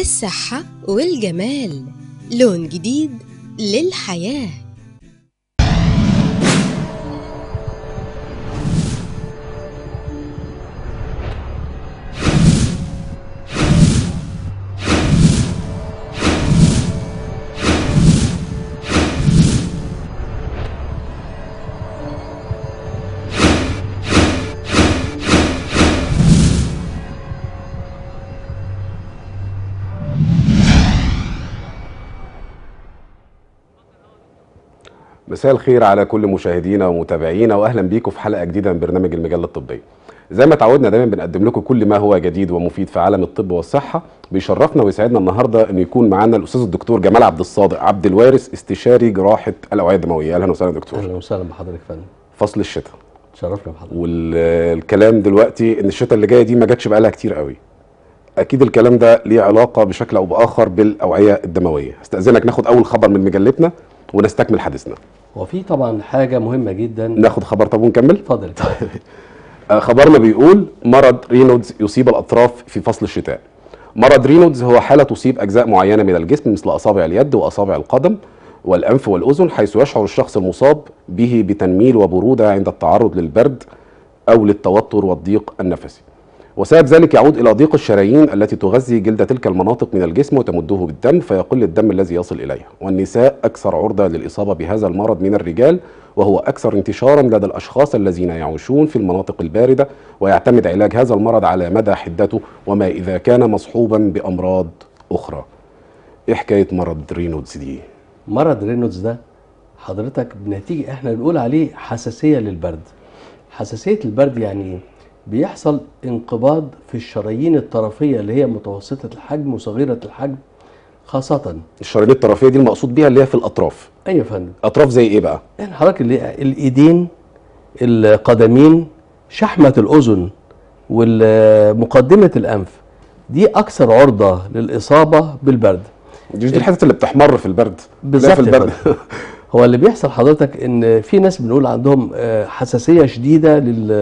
الصحة والجمال، لون جديد للحياة. مساء الخير على كل مشاهدينا ومتابعينا، واهلا بيكم في حلقه جديده من برنامج المجله الطبيه. زي ما تعودنا دايما بنقدم لكم كل ما هو جديد ومفيد في عالم الطب والصحه. بيشرفنا ويسعدنا النهارده ان يكون معانا الاستاذ الدكتور جمال عبد الصادق عبد الوارث، استشاري جراحه الاوعيه الدمويه. اهلا وسهلا دكتور. اهلا وسهلا بحضرتك يا فندم. فصل الشتاء تشرفنا بحضرتك. والكلام دلوقتي ان الشتاء اللي جايه دي ما جاتش بقالها كتير قوي. اكيد الكلام ده ليه علاقه بشكل او باخر بالاوعيه الدمويه. استاذنك ناخد اول خبر من مجلتنا ونستكمل حديثنا. وفي طبعا حاجه مهمه جدا. ناخد خبر طب ونكمل. اتفضل. خبرنا بيقول مرض رينولدز يصيب الاطراف في فصل الشتاء. مرض رينولدز هو حاله تصيب اجزاء معينه من الجسم مثل اصابع اليد واصابع القدم والانف والاذن، حيث يشعر الشخص المصاب به بتنميل وبروده عند التعرض للبرد او للتوتر والضيق النفسي. وسبب ذلك يعود إلى ضيق الشرايين التي تغذي جلد تلك المناطق من الجسم وتمده بالدم، فيقل الدم الذي يصل إليها. والنساء أكثر عرضة للإصابة بهذا المرض من الرجال، وهو أكثر انتشارا لدى الأشخاص الذين يعيشون في المناطق الباردة، ويعتمد علاج هذا المرض على مدى حدته وما إذا كان مصحوبا بأمراض أخرى. إيه حكاية مرض رينولدز دي؟ مرض رينولدز ده حضرتك بنتيجه احنا بنقول عليه حساسيه للبرد. حساسيه البرد يعني ايه؟ بيحصل انقباض في الشرايين الطرفيه اللي هي متوسطه الحجم وصغيره الحجم خاصه. الشرايين الطرفيه دي المقصود بيها اللي هي في الاطراف. ايوه يا فندم. اطراف زي ايه بقى؟ يعني حضرتك الايدين، القدمين، شحمه الاذن، ومقدمه الانف، دي اكثر عرضه للاصابه بالبرد. دي الحتت اللي بتحمر في البرد. بالظبط في البرد. هو اللي بيحصل حضرتك ان في ناس بنقول عندهم حساسيه شديده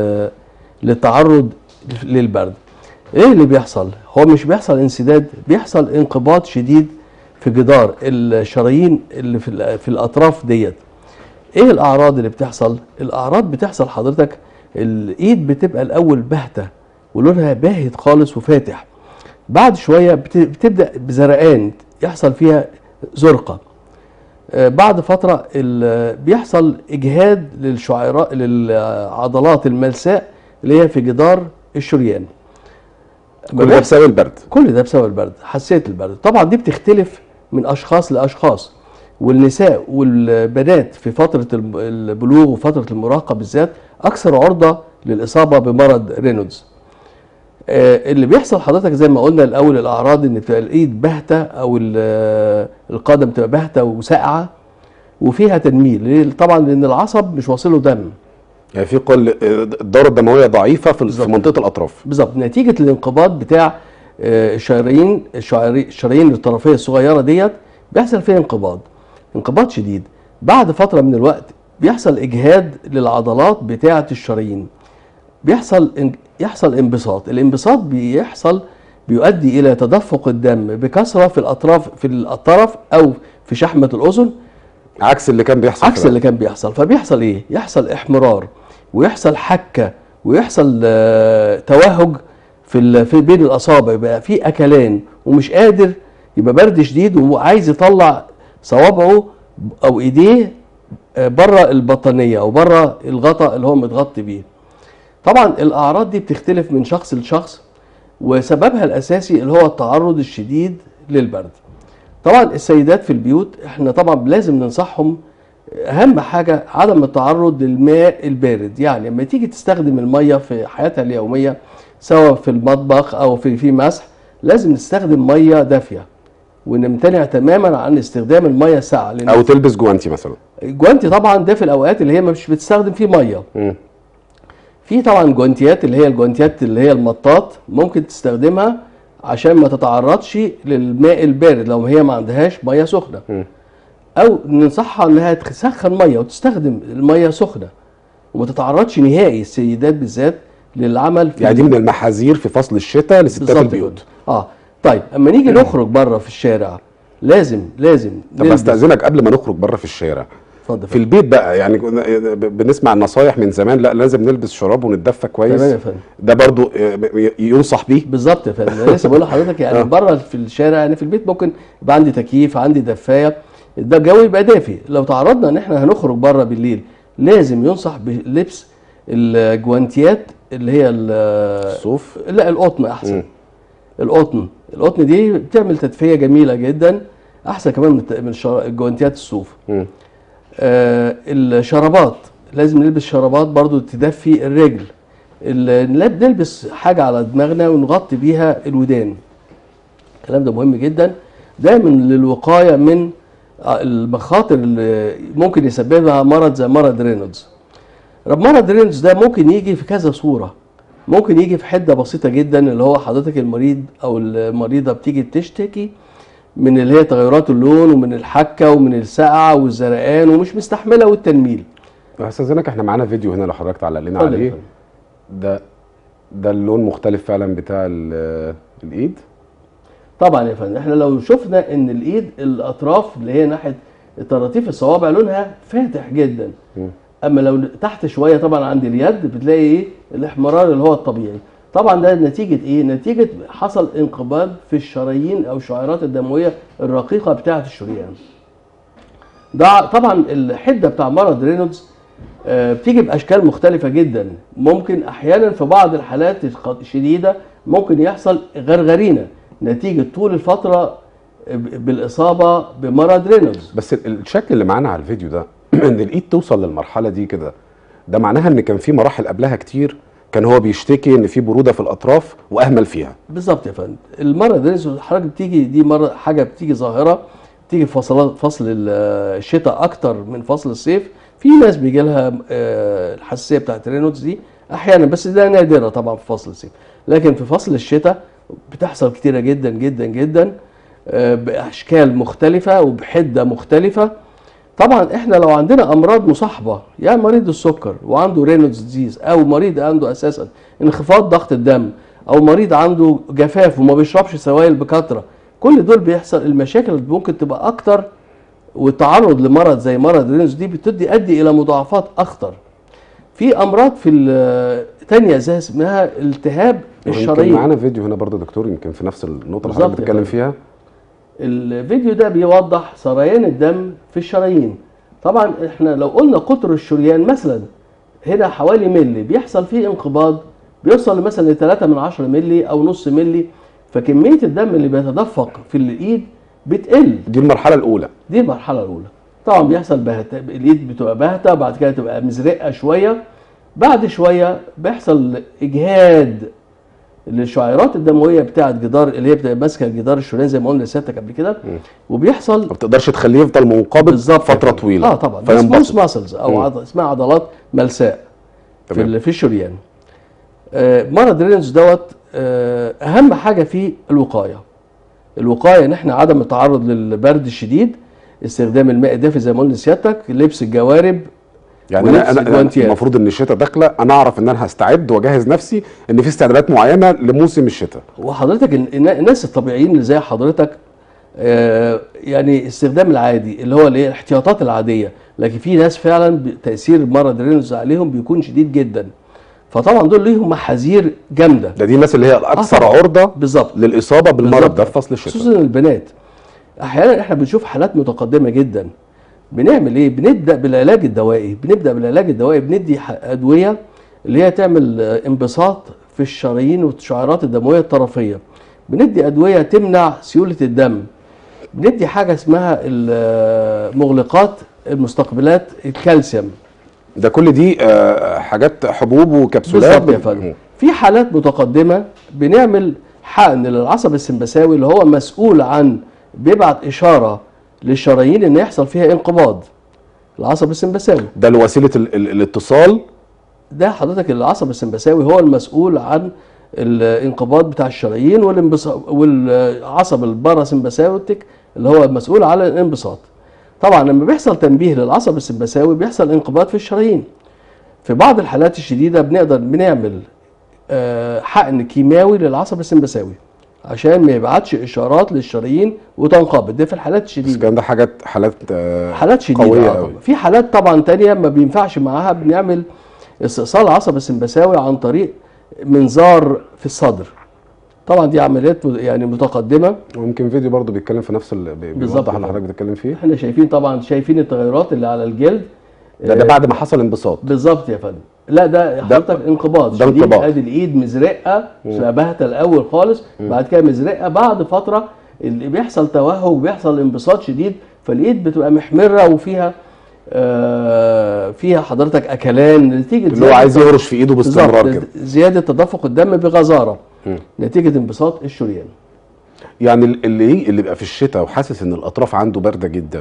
للتعرض للبرد. ايه اللي بيحصل؟ هو مش بيحصل انسداد، بيحصل انقباض شديد في جدار الشرايين اللي في الاطراف ديت. ايه الاعراض اللي بتحصل؟ الاعراض بتحصل حضرتك الايد بتبقى الاول باهته ولونها باهت خالص وفاتح. بعد شويه بتبدا بزرقان، يحصل فيها زرقه. بعد فتره بيحصل اجهاد للعضلات الملساء اللي هي في جدار الشريان. كل ده بسبب البرد. كل ده بسبب البرد، حساسيه البرد. طبعا دي بتختلف من اشخاص لاشخاص، والنساء والبنات في فتره البلوغ وفتره المراهقه بالذات اكثر عرضه للاصابه بمرض رينولدز. اللي بيحصل حضرتك زي ما قلنا الاول، الاعراض ان بتبقى الايد باهته او القدم تبقى باهته وساقعه وفيها تنميل، طبعا لان العصب مش واصله دم. يعني في الدوره الدمويه ضعيفه في منطقه الاطراف. بالظبط، نتيجه الانقباض بتاع الشرايين الطرفيه الصغيره ديت بيحصل فيها انقباض شديد. بعد فتره من الوقت بيحصل اجهاد للعضلات بتاعه الشرايين، يحصل انبساط. الانبساط بيؤدي الى تدفق الدم بكثره في الطرف او في شحمه الاذن، عكس اللي كان بيحصل. فبيحصل ايه؟ يحصل احمرار ويحصل حكه ويحصل توهج في بين الاصابع، يبقى في اكلان ومش قادر، يبقى برد شديد وعايز يطلع صوابعه او ايديه بره البطانيه او بره الغطاء اللي هو متغطي بيه. طبعا الاعراض دي بتختلف من شخص لشخص، وسببها الاساسي اللي هو التعرض الشديد للبرد. طبعا السيدات في البيوت احنا طبعا لازم ننصحهم اهم حاجه عدم التعرض للماء البارد. يعني لما تيجي تستخدم الميه في حياتها اليوميه سواء في المطبخ او في مسح، لازم نستخدم ميه دافيه ونمتنع تماما عن استخدام الميه الساقعه. او تلبس جوانتي مثلا. جوانتي طبعا ده في الاوقات اللي هي مش بتستخدم فيه ميه. في طبعا جوانتيات اللي هي المطاط ممكن تستخدمها عشان ما تتعرضش للماء البارد لو هي ما عندهاش ميه سخنه. او ننصحها انها تسخن ميه وتستخدم الميه سخنه وما تتعرضش نهائي، السيدات بالذات، للعمل يعني دي من المحاذير في فصل الشتاء لستات البيوت. طيب اما نيجي نخرج بره في الشارع لازم طب استاذنك قبل ما نخرج بره في الشارع، اتفضل. في البيت بقى يعني بنسمع النصايح من زمان، لا لازم نلبس شراب ونتدفى كويس. تمام يا فندم. ده برضو ينصح بيه؟ بالظبط يا فندم، انا لسه بقول لحضرتك يعني بره في الشارع، يعني في البيت ممكن يبقى عندي تكييف، عندي دفايه، ده الجو يبقى دافي. لو تعرضنا ان احنا هنخرج بره بالليل لازم ينصح بلبس الجوانتيات اللي هي الصوف، لا القطن احسن. القطن دي بتعمل تدفئه جميله جدا، احسن كمان من الجوانتيات الصوف. الشرابات لازم نلبس شرابات برضو تدفي الرجل. نلبس حاجه على دماغنا ونغطي بيها الودان، الكلام ده مهم جدا دايما للوقايه من المخاطر اللي ممكن يسببها مرض زي مرض رينولدز. مرض رينولدز ده ممكن يجي في كذا صوره، ممكن يجي في حده بسيطه جدا، اللي هو حضرتك المريض او المريضه بتيجي تشتكي من اللي هي تغيرات اللون ومن الحكه ومن السقعه والزرقان ومش مستحمله والتنميل. استاذنك احنا معانا فيديو هنا لو حضرتك تعلق لنا عليه. ده اللون مختلف فعلا بتاع الايد. طبعا يا فندم، احنا لو شفنا ان الايد الاطراف اللي هي ناحيه طراطيف الصوابع لونها فاتح جدا، اما لو تحت شويه طبعا عند اليد بتلاقي ايه الاحمرار اللي هو الطبيعي. طبعا ده نتيجه ايه؟ نتيجه حصل انقباض في الشرايين او الشعيرات الدمويه الرقيقه بتاعه الشريان. ده طبعا الحده بتاع مرض رينولدز بتيجي باشكال مختلفه جدا. ممكن احيانا في بعض الحالات الشديده ممكن يحصل غرغرينه نتيجه طول الفتره بالاصابه بمرض رينولدز. بس الشكل اللي معانا على الفيديو ده ان الايد توصل للمرحله دي كده، ده معناها ان كان في مراحل قبلها كتير كان هو بيشتكي ان في بروده في الاطراف واهمل فيها. بالظبط يا فندم. المرض رينولدز حضرتك بتيجي دي حاجه بتيجي ظاهره بتيجي في فصل الشتاء اكتر من فصل الصيف. في ناس بيجي لها الحساسيه بتاعت رينولدز دي احيانا، بس ده نادره طبعا في فصل الصيف، لكن في فصل الشتاء بتحصل كتيره جدا جدا جدا باشكال مختلفه وبحده مختلفه. طبعا احنا لو عندنا امراض مصاحبه، يعني مريض السكر وعنده رينولدز ديزيز، او مريض عنده اساسا انخفاض ضغط الدم، او مريض عنده جفاف وما بيشربش سوائل بكثره، كل دول بيحصل المشاكل اللي ممكن تبقى اكتر، والتعرض لمرض زي مرض رينولدز دي بتؤدي الى مضاعفات اخطر. في امراض في تانية زي اسمها التهاب الشرايين. معانا فيديو هنا برضه دكتور يمكن في نفس النقطه اللي حضرتك بتتكلم فيها. الفيديو ده بيوضح سريان الدم في الشرايين. طبعا احنا لو قلنا قطر الشريان مثلا هنا حوالي ملي، بيحصل فيه انقباض بيوصل مثلا ل 3 من 10 ملي او نص ملي، فكميه الدم اللي بيتدفق في الايد بتقل. دي المرحله الاولى. دي المرحله الاولى. طبعا بيحصل بهته، الايد بتبقى باهته، بعد كده تبقى مزرقه شويه، بعد شويه بيحصل اجهاد للشعيرات الدمويه بتاعه جدار اللي هي بتبقى ماسكه جدار الشريان زي ما قلنا لسيادتك قبل كده، وبيحصل ما بتقدرش تخليه يفضل منقبض فتره طويله. طبعا سموث ماسلز او اسمها عضلات ملساء في الشريان. مرض رينولدز دوت اهم حاجه فيه الوقايه ان احنا عدم التعرض للبرد الشديد، استخدام الماء الدافئ زي ما قلنا لسيادتك، لبس الجوارب. يعني انا المفروض ان الشتاء داخله انا اعرف ان انا هستعد واجهز نفسي ان في استعدادات معينه لموسم الشتاء. وحضرتك الناس الطبيعيين اللي زي حضرتك يعني استخدام العادي اللي هو الاحتياطات العاديه، لكن في ناس فعلا تاثير مرض رينولدز عليهم بيكون شديد جدا، فطبعا دول ليهم محاذير جامده. ده دي الناس اللي هي الاكثر عرضه بالظبط للاصابه بالمرض ده في فصل الشتاء، خصوصا البنات. احيانا احنا بنشوف حالات متقدمه جدا، بنعمل ايه؟ بنبدا بالعلاج الدوائي. بندي ادويه اللي هي تعمل انبساط في الشرايين والشعيرات الدمويه الطرفيه، بندي ادويه تمنع سيوله الدم، بندي حاجه اسمها المغلقات المستقبلات الكالسيوم. ده كل دي حاجات حبوب وكبسولات. بالظبط يا فندم. في حالات متقدمه بنعمل حقن للعصب السمبثاوي اللي هو مسؤول عن بيبعت اشاره للشرايين ان يحصل فيها انقباض. العصب السمبثاوي ده لوسيله الاتصال. ده حضرتك العصب السمبثاوي هو المسؤول عن الانقباض بتاع الشرايين والعصب الباراسمبثاوتيك اللي هو المسؤول على الانبساط. طبعا لما بيحصل تنبيه للعصب السمبثاوي بيحصل انقباض في الشرايين. في بعض الحالات الشديده بنعمل حقن كيماوي للعصب السمبثاوي عشان ما يبعتش اشارات للشرايين وتنقبض. ده في الحالات بس الشديده. الكلام ده حالات شديده قويه طبعا. قوي. في حالات طبعا تانية ما بينفعش معاها، بنعمل استئصال عصب السمبثاوي عن طريق منظار في الصدر. طبعا دي عمليات يعني متقدمه. ويمكن فيديو برضو بيتكلم في نفس بيوضح اللي حضرتك بتتكلم فيه. احنا شايفين طبعا، شايفين التغيرات اللي على الجلد. ده بعد ما حصل انبساط. بالظبط يا فندم. لا ده حضرتك انقباض ده شديد. انقباض. ادي الايد مزرقه، باهته الاول خالص، بعد كده مزرقه، بعد فتره اللي بيحصل توهج، بيحصل انبساط شديد، فالايد بتبقى محمره وفيها فيها حضرتك اكلان نتيجه اللي هو عايز يهرش في ايده باستمرار كده. زياده تدفق الدم بغزاره نتيجه انبساط الشريان. يعني اللي بيبقى في الشتاء وحاسس ان الاطراف عنده بارده جدا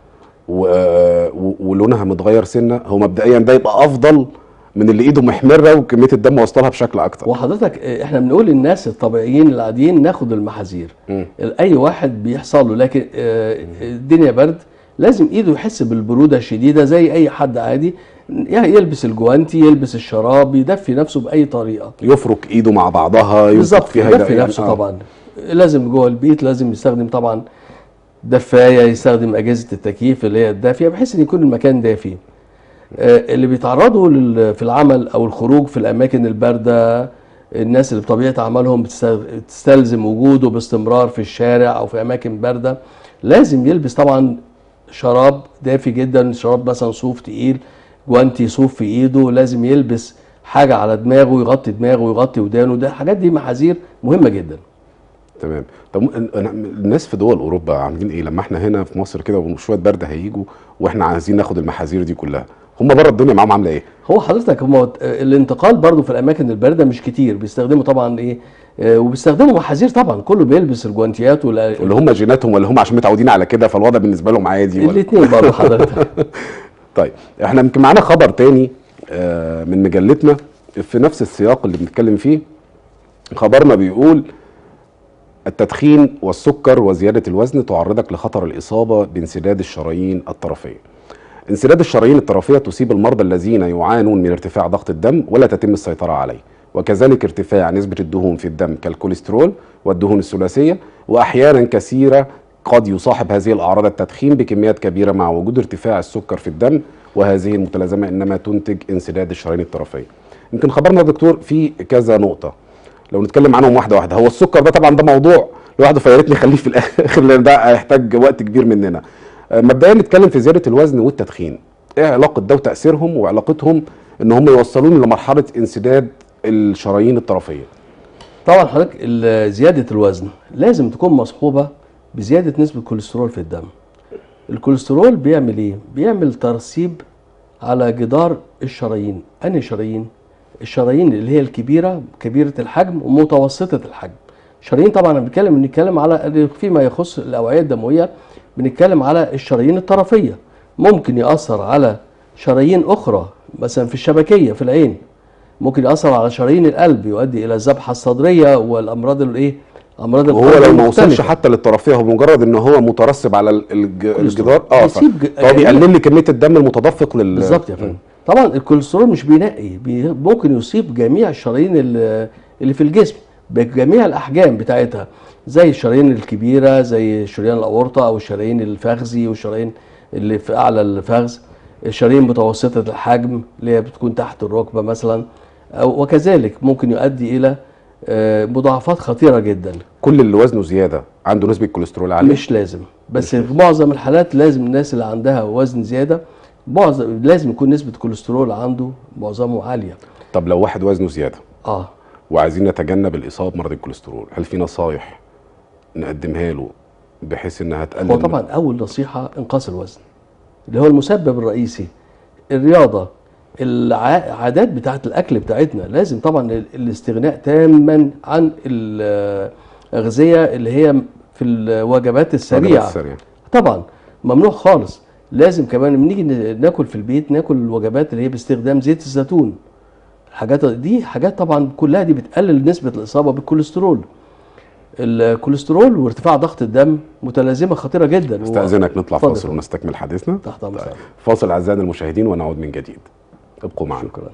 ولونها متغير سنه، هو مبدئيا ده يبقى افضل من اللي ايده محمره وكميه الدم واصله لها بشكل اكتر. وحضرتك احنا بنقول للناس الطبيعيين العاديين ناخد المحاذير. اي واحد بيحصل له، لكن الدنيا برد لازم ايده يحس بالبروده الشديده زي اي حد عادي. يعني يلبس الجوانتي، يلبس الشراب، يدفي نفسه باي طريقه، يفرك ايده مع بعضها، بالظبط فيها يدفي نفسه. طبعا لازم جوه البيت لازم يستخدم طبعا دفايه، يستخدم اجهزه التكييف اللي هي الدافيه بحيث ان يكون المكان دافي. اللي بيتعرضوا في العمل او الخروج في الاماكن البارده، الناس اللي بطبيعه عملهم بتستلزم وجوده باستمرار في الشارع او في اماكن بارده، لازم يلبس طبعا شراب دافي جدا، شراب مثلا صوف تقيل، جوانتي صوف في ايده، لازم يلبس حاجه على دماغه يغطي دماغه ويغطي ودانه. ده الحاجات دي محاذير مهمه جدا. تمام. طب الناس في دول اوروبا عاملين ايه لما احنا هنا في مصر كده وشويه برد هيجوا واحنا عايزين ناخد المحاذير دي كلها؟ هم بره الدنيا معاهم عامله ايه؟ هو حضرتك الانتقال برضو في الاماكن البارده مش كتير، بيستخدموا طبعا ايه وبيستخدموا محاذير طبعا، كله بيلبس الجوانتيات اللي هم جيناتهم ولا هم عشان متعودين على كده فالوضع بالنسبه لهم عادي؟ الاثنين برضو حضرتك. طيب احنا يمكن معانا خبر تاني من مجلتنا في نفس السياق اللي بنتكلم فيه. خبرنا بيقول التدخين والسكر وزياده الوزن تعرضك لخطر الاصابه بانسداد الشرايين الطرفيه. انسداد الشرايين الطرفيه تصيب المرضى الذين يعانون من ارتفاع ضغط الدم ولا تتم السيطره عليه، وكذلك ارتفاع نسبه الدهون في الدم كالكوليسترول والدهون الثلاثيه، واحيانا كثيره قد يصاحب هذه الاعراض التدخين بكميات كبيره مع وجود ارتفاع السكر في الدم، وهذه المتلازمه انما تنتج انسداد الشرايين الطرفيه. يمكن خبرنا يا دكتور في كذا نقطه لو نتكلم عنهم واحده واحده. هو السكر ده طبعا ده موضوع لوحده، فيا ريت نخليه في الاخر لان ده هيحتاج وقت كبير مننا. مبدئيا نتكلم في زياده الوزن والتدخين، ايه علاقه ده وتاثيرهم وعلاقتهم ان هم يوصلون لمرحله انسداد الشرايين الطرفيه؟ طبعا حضرتك زياده الوزن لازم تكون مصحوبه بزياده نسبه الكوليسترول في الدم. الكوليسترول بيعمل ايه؟ بيعمل ترسيب على جدار الشرايين. انهي شرايين؟ الشرايين اللي هي الكبيره، كبيره الحجم ومتوسطه الحجم. شرايين طبعا بنتكلم على فيما يخص الاوعيه الدمويه، بنتكلم على الشرايين الطرفيه. ممكن ياثر على شرايين اخرى مثلا في الشبكيه في العين، ممكن ياثر على شرايين القلب يؤدي الى الذبحه الصدريه والامراض الايه، امراض القلب. وهو لو ما وصلش حتى للطرفيه، هو مجرد ان هو مترسب على الجدار فهو بيقلل لي كميه الدم المتدفق بالظبط يا فندم. طبعا الكوليسترول مش بينقي، ممكن يصيب جميع الشرايين اللي في الجسم بجميع الاحجام بتاعتها، زي الشرايين الكبيره زي شريان الاورطه او الشرايين الفخذي والشرايين اللي في اعلى الفخذ، الشرايين متوسطه الحجم اللي هي بتكون تحت الركبه مثلا، وكذلك ممكن يؤدي الى مضاعفات خطيره جدا. كل اللي وزنه زياده عنده نسبه كوليسترول عاليه؟ مش لازم، بس في معظم الحالات لازم الناس اللي عندها وزن زياده لازم يكون نسبه كوليسترول عنده معظمه عاليه. طب لو واحد وزنه زياده وعايزين نتجنب الاصابه بمرض الكوليسترول، هل في نصايح نقدمها له بحيث انها تقلل؟ هو طبعا اول نصيحه انقاص الوزن اللي هو المسبب الرئيسي. الرياضه، العادات بتاعت الاكل بتاعتنا، لازم طبعا الاستغناء تاما عن الاغذيه اللي هي في الوجبات السريعه. طبعا ممنوع خالص. لازم كمان لما نيجي ناكل في البيت ناكل الوجبات اللي هي باستخدام زيت الزيتون. الحاجات دي حاجات طبعا كلها دي بتقلل نسبه الاصابه بالكوليسترول. الكوليسترول وارتفاع ضغط الدم متلازمه خطيره جدا. استاذنك نطلع فاصل ونستكمل حديثنا. تحت امرك. طيب. فاصل اعزائنا المشاهدين ونعود من جديد، ابقوا معنا. شكرا.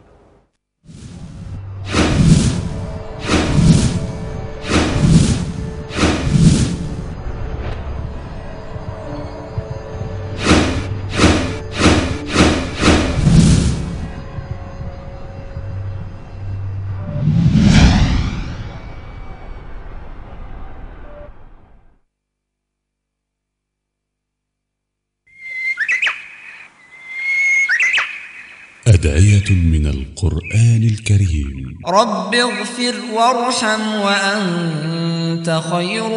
أدعية من القرآن الكريم. رب اغفر وارحم وأنت خير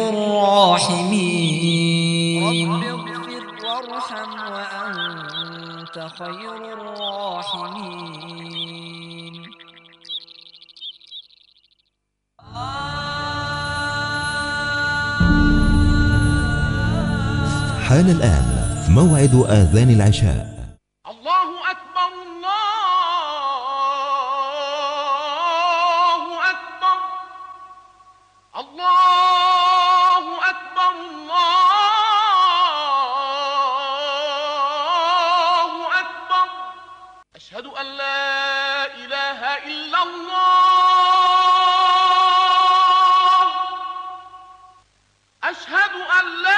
الراحمين. رب اغفر وارحم وأنت خير الراحمين. حان الآن موعد آذان العشاء. الله أكبر الله أكبر الله أكبر الله أكبر. أشهد أن لا إله إلا الله. أشهد أن لا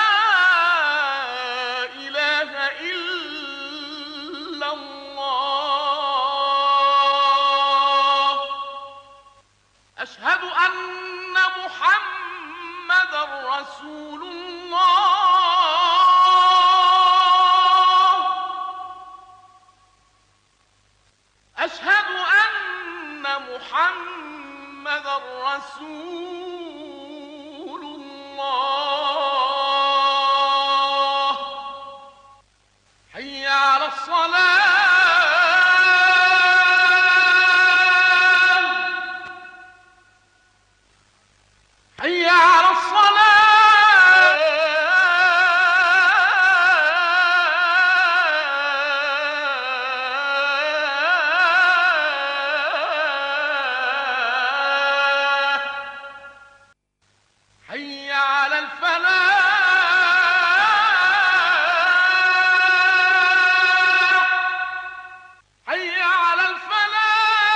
أشهد أن محمدًا رسول الله. أشهد أن محمدًا رسول الله. حي على الصلاة. حي على الصلاة. حي على الفلاح. حي على الفلاح.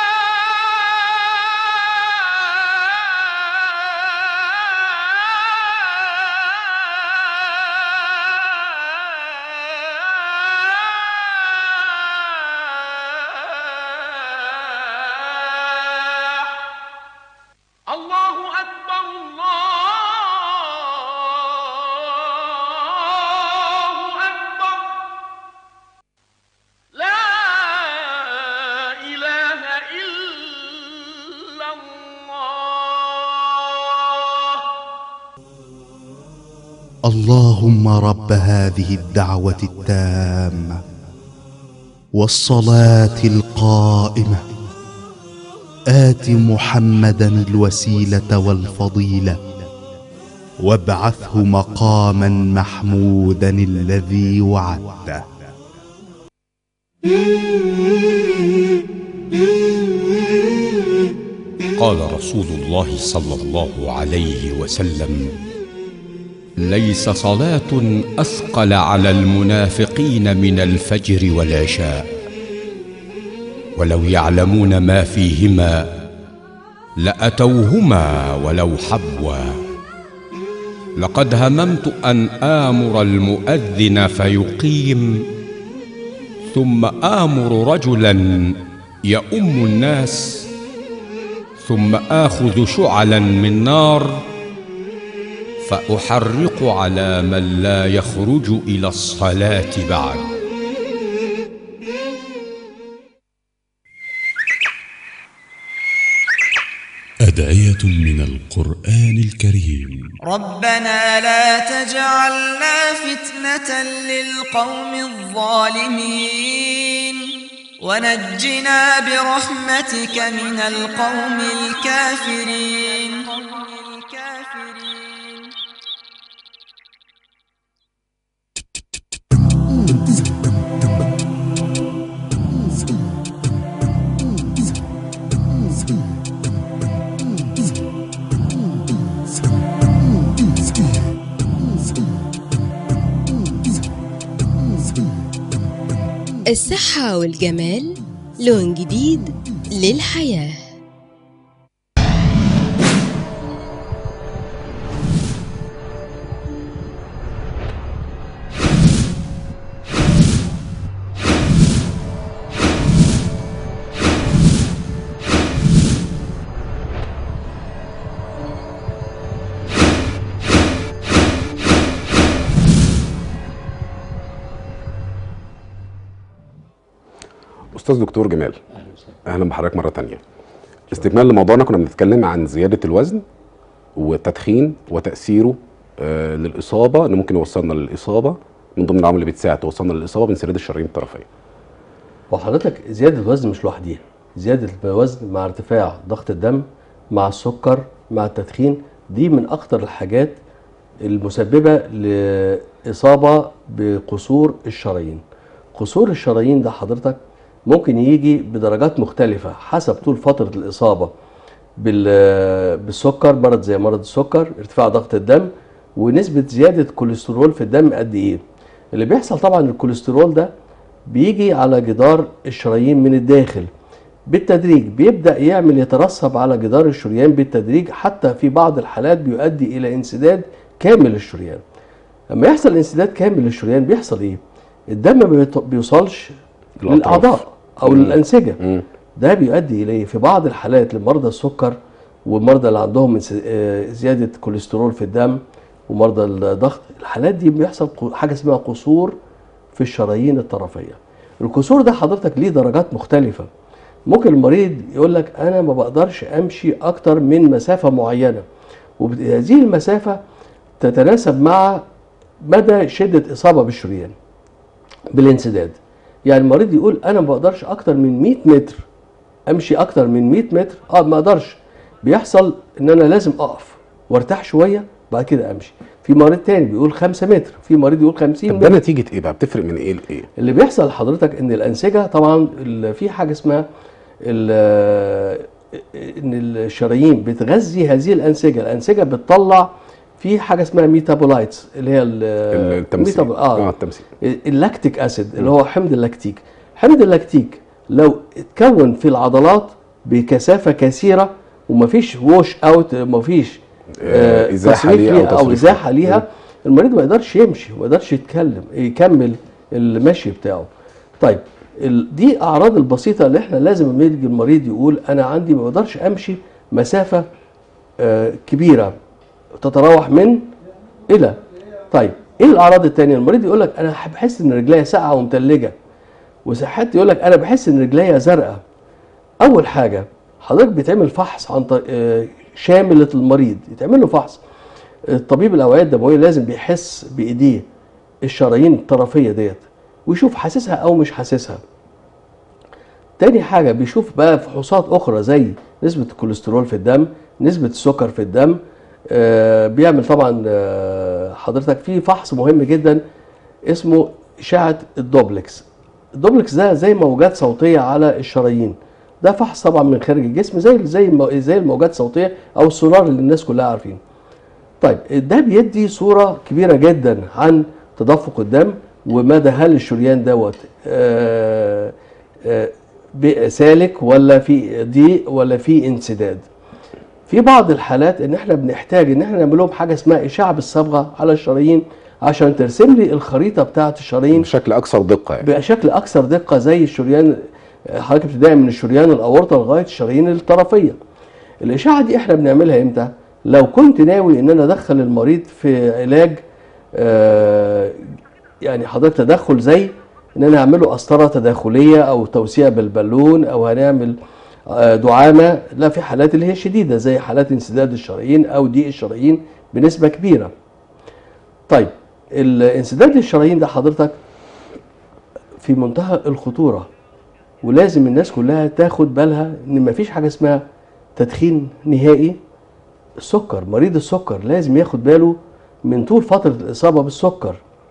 الله أكبر الله أكبر. لا إله إلا الله. اللهم رب هذه الدعوة التامة والصلاة القائمة آت محمدا الوسيلة والفضيلة وابعثه مقاما محمودا الذي وعدته. قال رسول الله صلى الله عليه وسلم: ليس صلاة أثقل على المنافقين من الفجر والعشاء، ولو يعلمون ما فيهما لأتوهما ولو حبوا. لقد هممت أن آمر المؤذن فيقيم، ثم آمر رجلا يؤم الناس، ثم آخذ شعلا من نار فأحرق على من لا يخرج إلى الصلاة بعد. أدعية من القرآن الكريم. ربنا لا تجعلنا فتنة للقوم الظالمين، ونجنا برحمتك من القوم الكافرين. الصحة والجمال لون جديد للحياة. استاذ دكتور جمال، اهلا بحضرتك مره تانية. استكمال لموضوعنا، كنا بنتكلم عن زياده الوزن والتدخين وتاثيره للاصابه، اللي ممكن يوصلنا للاصابه. من ضمن العوامل اللي بتساعد توصلنا للاصابه بانسداد الشرايين الطرفيه. وحضرتك زياده الوزن مش لوحديها، زياده الوزن مع ارتفاع ضغط الدم مع السكر مع التدخين، دي من اخطر الحاجات المسببه لاصابه بقصور الشرايين. قصور الشرايين ده حضرتك ممكن يجي بدرجات مختلفه حسب طول فتره الاصابه بالسكر، مرض زي مرض السكر، ارتفاع ضغط الدم، ونسبه زياده كوليسترول في الدم قد ايه. اللي بيحصل طبعا الكوليسترول ده بيجي على جدار الشرايين من الداخل بالتدريج، بيبدأ يترسب على جدار الشريان بالتدريج، حتى في بعض الحالات بيؤدي إلى انسداد كامل للشريان. لما يحصل انسداد كامل للشريان بيحصل إيه؟ الدم ما بيوصلش للأعضاء أو للأنسجة. ده بيؤدي إليه في بعض الحالات لمرضى السكر والمرضى اللي عندهم زيادة كوليسترول في الدم ومرضى الضغط، الحالات دي بيحصل حاجة اسمها قصور في الشرايين الطرفية. الكسور ده حضرتك ليه درجات مختلفة. ممكن المريض يقول لك أنا ما بقدرش أمشي أكتر من مسافة معينة، وهذه المسافة تتناسب مع مدى شدة إصابة بالشريان بالانسداد. يعني المريض يقول أنا ما بقدرش أكتر من 100 متر أمشي أكتر من 100 متر، ما أقدرش، بيحصل إن أنا لازم أقف وارتاح شوية بعد كده أمشي. في مريض تاني بيقول 5 متر، في مريض يقول 50 متر. ده نتيجة إيه بقى؟ بتفرق من إيه لإيه؟ اللي بيحصل لحضرتك إن الأنسجة طبعا في حاجة اسمها إن الشرايين بتغذي هذه الأنسجة بتطلع في حاجة اسمها ميتابولايتس اللي هي التمثيل. التمثيل. اللاكتيك أسيد اللي هو حمض اللاكتيك. حمض اللاكتيك لو اتكون في العضلات بكثافة كثيرة ومفيش ووش أوت، مفيش ازاحه ليها او ازاحه ليها، المريض ما يقدرش يمشي، ما يقدرش يكمل المشي بتاعه. طيب دي اعراض البسيطه اللي احنا لازم لما يجي المريض يقول انا عندي ما بقدرش امشي مسافه كبيره تتراوح من الى. طيب ايه الاعراض الثانيه؟ المريض يقول لك انا بحس ان رجليا ساقعه ومتلجه، وساعات يقول لك انا بحس ان رجليا زرقاء. اول حاجه حضرتك بيتعمل فحص عن شامل المريض، يتعمل له فحص. الطبيب الاوعيه الدمويه لازم بيحس بايديه الشرايين الطرفيه ديت ويشوف حاسسها او مش حاسسها. تاني حاجه بيشوف بقى فحوصات اخرى زي نسبه الكوليسترول في الدم، نسبه السكر في الدم. بيعمل طبعا حضرتك في فحص مهم جدا اسمه اشعه الدوبلكس. الدوبلكس ده زي موجات صوتيه على الشرايين، ده فحص طبعا من خارج الجسم زي الموجات الصوتيه او السونار اللي الناس كلها عارفين. طيب ده بيدي صوره كبيره جدا عن تدفق الدم ومدى هل الشريان دوت سالك ولا في ضيق ولا في انسداد. في بعض الحالات ان احنا بنحتاج ان احنا نعمل لهم حاجه اسمها اشعه بالصبغه على الشرايين عشان ترسم لي الخريطه بتاعه الشرايين بشكل اكثر دقه، يعني بشكل اكثر دقه زي الشريان حضرتك ابتدائي من الشريان الاورطه لغايه الشرايين الطرفيه. الاشعه دي احنا بنعملها امتى؟ لو كنت ناوي ان انا ادخل المريض في علاج يعني حضرتك تدخل زي ان انا اعمله قسطره تداخليه او توسيع بالبالون او هنعمل دعامه، لا في حالات اللي هي شديده زي حالات انسداد الشرايين او ضيق الشرايين بنسبه كبيره. طيب الانسداد للشرايين ده حضرتك في منتهى الخطوره، ولازم الناس كلها تاخد بالها ان مفيش حاجه اسمها تدخين نهائي. السكر، مريض السكر لازم ياخد باله من طول فتره الاصابه بالسكر.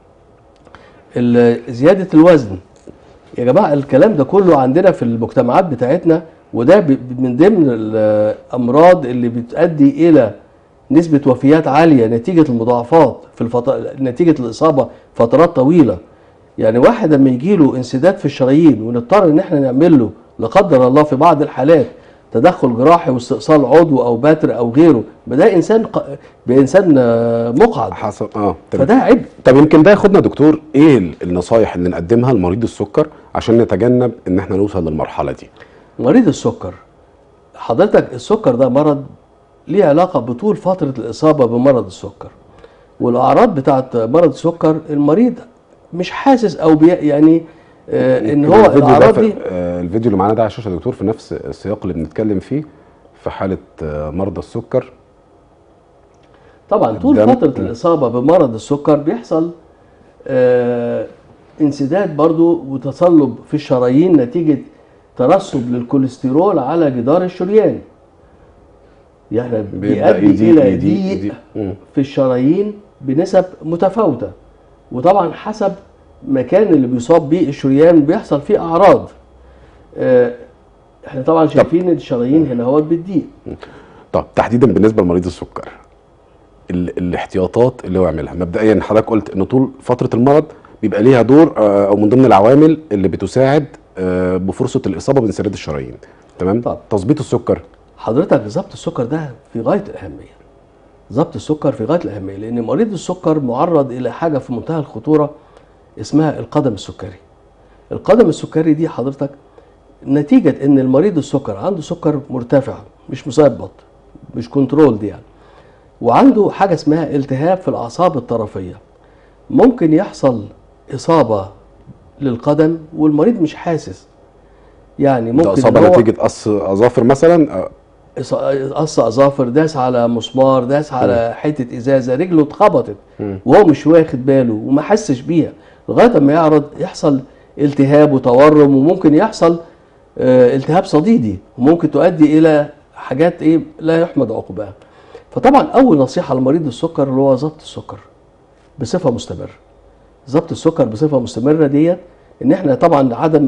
زياده الوزن يا جماعه، الكلام ده كله عندنا في المجتمعات بتاعتنا، وده من ضمن الامراض اللي بتؤدي الى نسبه وفيات عاليه نتيجه المضاعفات نتيجه الاصابه فترات طويله. يعني واحد لما يجي له انسداد في الشرايين ونضطر ان احنا نعمل له لا قدر الله في بعض الحالات تدخل جراحي واستئصال عضو او بتر او غيره، ده بانسان مقعد حصل. فده عبء. طب يمكن ده ياخدنا دكتور ايه النصايح اللي نقدمها لمريض السكر عشان نتجنب ان احنا نوصل للمرحله دي؟ مريض السكر حضرتك، السكر ده مرض ليه علاقه بطول فتره الاصابه بمرض السكر، والاعراض بتاعت مرض السكر المريض مش حاسس او يعني ان هو الاعراض دي. الفيديو اللي معانا ده على الشاشه يا دكتور في نفس السياق اللي بنتكلم فيه في حاله مرضى السكر. طبعا طول فتره الاصابه بمرض السكر بيحصل انسداد برضو وتصلب في الشرايين نتيجه ترسب للكوليسترول على جدار الشريان، يعني بيؤدي الى ضيق في الشرايين بنسب متفاوته، وطبعا حسب مكان اللي بيصاب بيه الشريان بيحصل فيه اعراض. احنا طبعا شايفين الشرايين هنا هو بتضيق. طب تحديدا بالنسبه لمريض السكر الاحتياطات اللي هو يعملها مبدئيا، حضرتك قلت ان طول فتره المرض بيبقى ليها دور او من ضمن العوامل اللي بتساعد بفرصه الاصابه بانسداد الشرايين، تمام؟ طب تظبيط السكر، حضرتك ضبط السكر ده في غايه الاهميه. ضبط السكر في غايه الاهميه، لان مريض السكر معرض الى حاجه في منتهى الخطوره اسمها القدم السكري. القدم السكري دي حضرتك نتيجه ان المريض السكر عنده سكر مرتفع مش مثبط، مش كنترول دي يعني، وعنده حاجه اسمها التهاب في الاعصاب الطرفيه، ممكن يحصل اصابه للقدم والمريض مش حاسس. يعني ممكن اصابه نتيجه قص اظافر مثلا، قص اظافر، داس على مسمار، داس على حته ازازه، رجله اتخبطت وهو مش واخد باله وما حسش بيها لغايه ما يحصل التهاب وتورم، وممكن يحصل التهاب صديدي، وممكن تؤدي الى حاجات لا يحمد عقباها. فطبعا اول نصيحه لمريض السكر اللي هو ضبط السكر بصفه مستمره. ضبط السكر بصفه مستمره ديت ان احنا طبعا عدم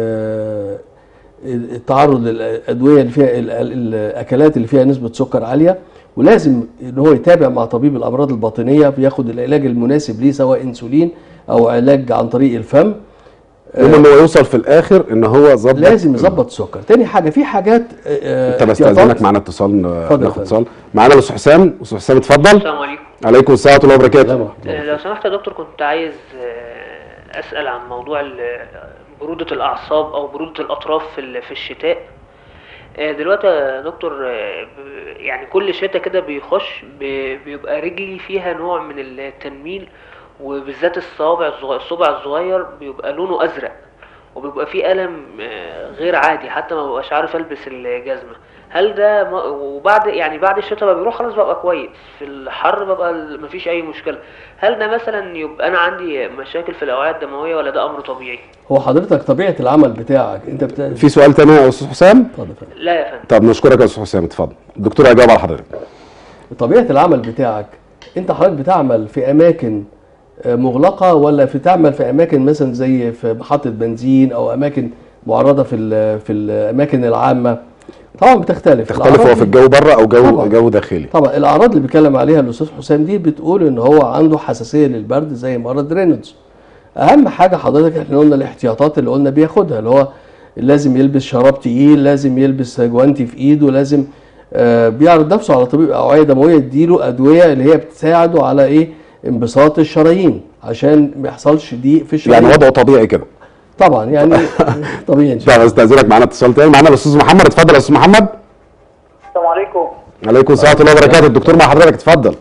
التعرض للادويه اللي فيها الاكلات اللي فيها نسبه سكر عاليه، ولازم ان هو يتابع مع طبيب الامراض الباطنيه بياخد العلاج المناسب ليه سواء انسولين او علاج عن طريق الفم. المهم هو يوصل في الاخر ان هو ظبط، لازم يظبط السكر. تاني حاجه في حاجات طب استاذنك معانا اتصال، ناخد اتصال معانا الاستاذ حسام. استاذ حسام اتفضل. السلام عليكم. عليكم السلام ورحمه الله وبركاته. لو سمحت يا دكتور كنت عايز اسال عن موضوع برودة الاعصاب او برودة الاطراف في الشتاء. دلوقتي يا دكتور يعني كل شتاء كده بيخش بيبقى رجلي فيها نوع من التنميل، وبالذات الصبع الصغير بيبقى لونه ازرق وبيبقى فيه الم غير عادي، حتى ما ببقاش عارف البس الجزمه. هل ده وبعد يعني بعد الشتاء بقى بيروح خلاص ببقى كويس، في الحر ببقى مفيش اي مشكله. هل ده مثلا يبقى انا عندي مشاكل في الاوعيه الدمويه ولا ده امر طبيعي؟ هو حضرتك طبيعه العمل بتاعك انت في سؤال تاني يا استاذ حسام؟ اتفضل. لا يا فندم. طب نشكرك يا استاذ حسام، اتفضل الدكتور هيجاوب على حضرتك. طبيعه العمل بتاعك انت حضرتك بتعمل في اماكن مغلقه ولا تعمل في اماكن مثلا زي في محطه بنزين او اماكن معرضه في الاماكن العامه؟ طبعا بتختلف هو في الجو بره او جو داخلي. طبعا الاعراض اللي بيتكلم عليها الاستاذ حسام دي بتقول ان هو عنده حساسيه للبرد زي مرض رينولدز. اهم حاجه حضرتك احنا قلنا الاحتياطات اللي قلنا بياخدها، اللي هو لازم يلبس شراب تقيل، لازم يلبس جوانتي في ايده، لازم بيعرض نفسه على طبيب اوعيه دمويه يديله ادويه اللي هي بتساعده على انبساط الشرايين عشان ما يحصلش ضيق في الشرايين. يعني وضعه طبيعي كده طبعا يعني طبيعي. طب استاذنك معانا اتصال تاني، معانا الاستاذ محمد. اتفضل يا استاذ محمد. السلام عليكم. عليكم السلام ورحمه الله وبركاته. الدكتور مع حضرتك، اتفضل.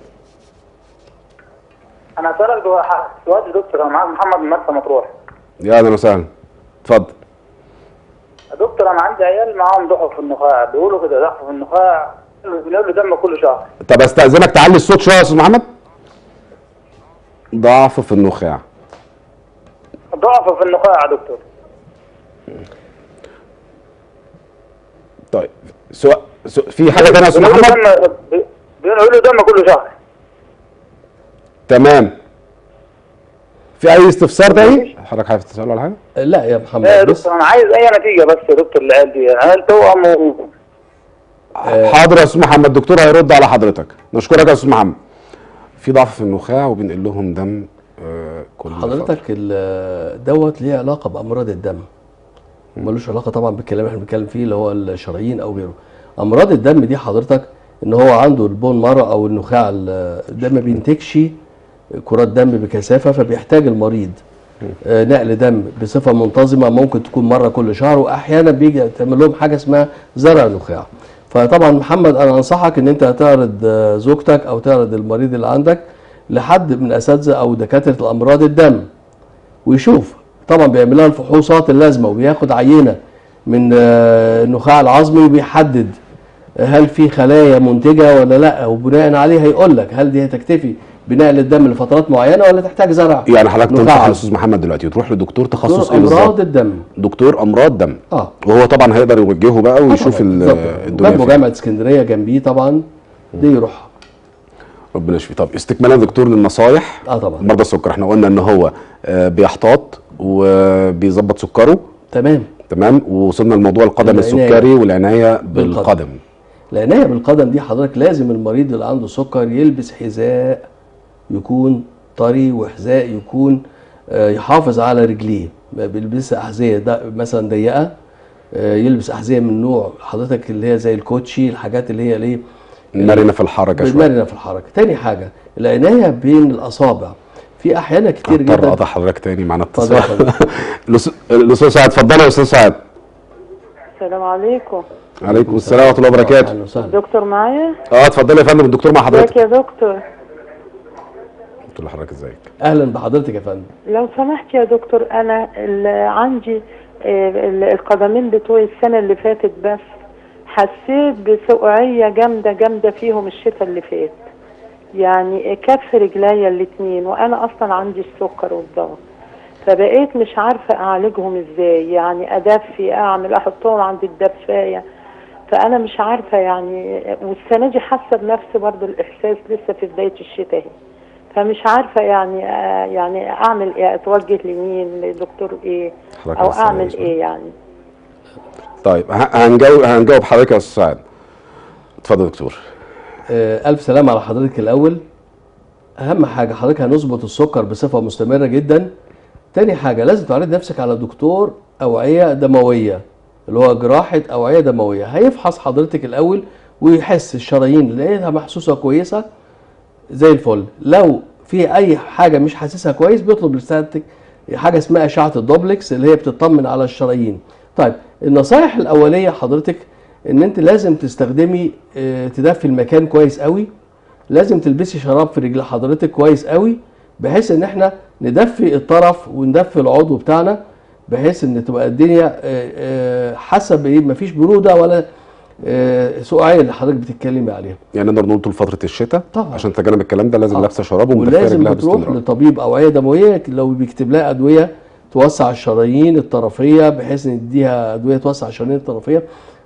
انا هسألك سؤال يا دكتور. انا معاك محمد من مرسى مطروح. يا اهلا وسهلا، اتفضل. يا دكتور انا عندي عيال معاهم ضعف في النخاع، بيقولوا كده ضعف في النخاع، بيقولوا دم كل شهر. طب استاذنك تعلي الصوت شويه يا استاذ محمد. ضعف في النخاع. ضعف في النخاع يا دكتور. طيب في حاجه ثانيه يا استاذ محمد؟ بيقولوا دم كل شهر. تمام. في اي استفسار تاني؟ حضرتك عايز تسال ولا حاجه؟ لا يا محمد. لا يا دكتور انا عايز اي نتيجه بس يا دكتور للعيال دي، هل توأم؟ حاضر يا استاذ محمد، الدكتور هيرد على حضرتك. نشكرك يا استاذ محمد. في ضعف في النخاع وبنقل لهم دم كل حضرتك دوت ليه علاقه بامراض الدم، ملوش علاقه طبعا بالكلام اللي احنا بنتكلم فيه اللي هو الشرايين او غيره. امراض الدم دي حضرتك ان هو عنده البون مارو او النخاع الدم ما بينتجش كرات دم بكثافه، فبيحتاج المريض نقل دم بصفه منتظمه، ممكن تكون مره كل شهر، واحيانا بيجي تعمل لهم حاجه اسمها زرع نخاع. فطبعا محمد انا انصحك ان انت تعرض زوجتك او تعرض المريض اللي عندك لحد من اساتذه او دكاتره الامراض الدم ويشوف طبعا بيعمل لها الفحوصات اللازمه وبياخد عينه من النخاع العظمي وبيحدد هل في خلايا منتجه ولا لا، وبناء عليه هيقول لك هل دي هتكتفي بنقل الدم لفترات معينه ولا تحتاج زرع. يعني حضرتك تنصح الاستاذ محمد دلوقتي تروح لدكتور تخصص ايه بالظبط؟ امراض الدم. دكتور امراض دم. وهو طبعا هيقدر يوجهه بقى ويشوف الدنيا. جنبه جامعه اسكندريه جنبيه طبعا، دي يروح. ربنا يشفيه. طب استكمالا دكتور للنصايح طبعا مرضى السكر، احنا قلنا ان هو بيحتاط وبيظبط سكره. تمام. ووصلنا لموضوع القدم السكري والعنايه بالقدم. العنايه بالقدم دي حضرتك لازم المريض اللي عنده سكر يلبس حذاء يكون طري، وحذاء يكون يحافظ على رجليه، ما بيلبس احذيه مثلا ضيقه، يلبس احذيه من نوع حضرتك اللي هي زي الكوتشي، الحاجات اللي هي ليه مرنه في الحركه شويه. مرنه في الحركه. تاني حاجه العنايه بين الاصابع، في احيانا كتير جدا. اقطع حضرتك تاني معانا اتصال. الاستاذ سعد، اتفضل يا استاذ سعد. السلام عليكم. عليكم السلام ورحمه الله وبركاته. الدكتور معايا؟ اتفضلي يا فندم، الدكتور مع حضرتك. ازيك يا دكتور؟ قلت له حضرتك ازيك؟ اهلا بحضرتك يا فندم. لو سمحت يا دكتور، انا عندي القدمين بتوعي السنه اللي فاتت بس حسيت بسقوعيه جامده فيهم الشتاء اللي فات، يعني كف رجليا الاثنين، وانا اصلا عندي السكر والضغط، فبقيت مش عارفه اعالجهم ازاي، يعني ادفي اعمل احطهم عند الدفايه، فانا مش عارفه يعني. والسنه دي حاسه بنفس برضو الاحساس لسه في بدايه الشتاء، فمش عارفه يعني اعمل ايه، اتوجه لمين، لدكتور ايه، او اعمل ايه يعني. طيب هنجاوب حضرتك يا استاذ سعد. اتفضل يا دكتور. الف سلام على حضرتك. الاول اهم حاجه حضرتك هنظبط السكر بصفه مستمره جدا. تاني حاجه لازم تعرض نفسك على دكتور اوعيه دمويه اللي هو جراحه اوعيه دمويه، هيفحص حضرتك الاول ويحس الشرايين لقيتها محسوسه كويسه زي الفل. لو في اي حاجه مش حاسسها كويس بيطلب لسعادتك حاجه اسمها اشعه الدوبلكس اللي هي بتطمن على الشرايين. طيب النصائح الاوليه حضرتك ان انت لازم تستخدمي تدفي المكان كويس قوي، لازم تلبسي شراب في رجل حضرتك كويس قوي بحيث ان احنا ندفي الطرف وندفي العضو بتاعنا بحيث ان تبقى الدنيا حسب ايه، مفيش بروده ولا سقوعيه اللي حضرتك بتتكلمي عليها. يعني نقدر نقول طول فتره الشتاء طبعا عشان تجنب الكلام ده لازم لابسه شراب ولازم تروح لطبيب اوعيه دمويه لو بيكتب لها ادويه توسع الشرايين الطرفيه بحيث ان يديها ادويه توسع الشرايين الطرفيه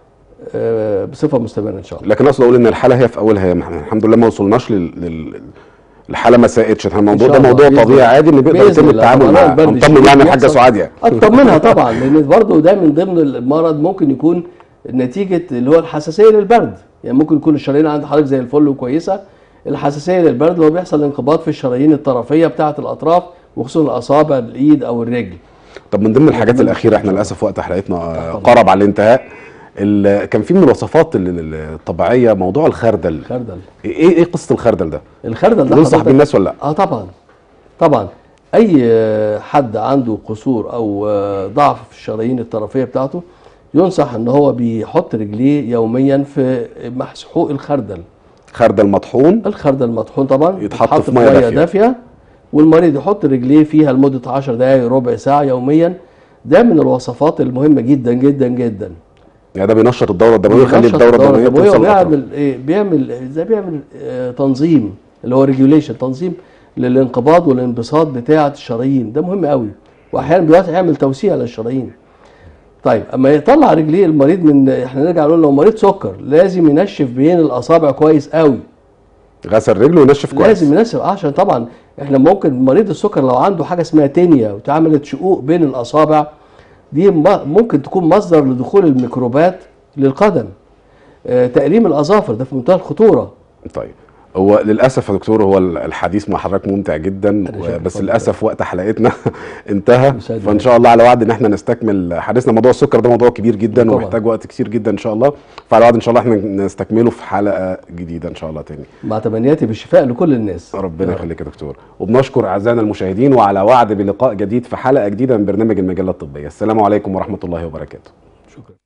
بصفه مستمره ان شاء الله. لكن اقصد اقول ان الحاله هي في اولها الحمد لله ما وصلناش الحاله ما ساءتش. الموضوع ده موضوع طبيعي عادي ان بيقدر يتم التعامل معاه. نطمن يعني الحاجه سعاد يعني. اطمنها طبعا لان برضه ده من ضمن المرض ممكن يكون نتيجه اللي هو الحساسيه للبرد، يعني ممكن يكون الشرايين عند حضرتك زي الفل وكويسه، الحساسيه للبرد اللي هو بيحصل انقباض في الشرايين الطرفيه بتاعه الاطراف وخصوصا الاصابع الايد او الرجل. طب من ضمن الحاجات الاخيره احنا للاسف وقت حلقتنا قرب على الانتهاء، كان في من الوصفات الطبيعيه موضوع الخردل. ايه قصه الخردل ده؟ الخردل ده ننصح بيه الناس ولا لا؟ طبعا اي حد عنده قصور او ضعف في الشرايين الطرفيه بتاعته ينصح ان هو بيحط رجليه يوميا في مسحوق الخردل. خردل مطحون؟ الخردل مطحون طبعا يتحط في ميه دافيه والمريض يحط رجليه فيها لمده 10 دقائق ربع ساعه يوميا. ده من الوصفات المهمه جدا جدا جدا. يعني ده بينشط الدوره الدمويه ويخلي الدوره الدمويه توصل وبيعمل ايه؟ بيعمل تنظيم اللي هو ريجوليشن، تنظيم للانقباض والانبساط بتاعه الشرايين. ده مهم قوي واحيانا دلوقتي يعمل توسيع للشرايين. طيب اما يطلع رجليه المريض من احنا نرجع نقول لو مريض سكر لازم ينشف بين الاصابع كويس قوي. غسل رجله وينشف كويس. لازم ينشف عشان طبعا احنا ممكن مريض السكر لو عنده حاجه اسمها تينيا واتعملت شقوق بين الاصابع دي ممكن تكون مصدر لدخول الميكروبات للقدم. تأليم الأظافر ده في منتهى الخطورة. طيب هو للأسف يا دكتور هو الحديث مع حضرتك ممتع جدا بس للأسف وقت حلقتنا انتهى، فإن شاء الله على وعد إن احنا نستكمل حديثنا. موضوع السكر ده موضوع كبير جدا ومحتاج وقت كتير جدا إن شاء الله، فعلى وعد إن شاء الله احنا نستكمله في حلقة جديدة إن شاء الله تاني. مع تمنياتي بالشفاء لكل الناس. ربنا يخليك يا دكتور، وبنشكر أعزائنا المشاهدين وعلى وعد بلقاء جديد في حلقة جديدة من برنامج المجلة الطبية. السلام عليكم ورحمة الله وبركاته. شكرا.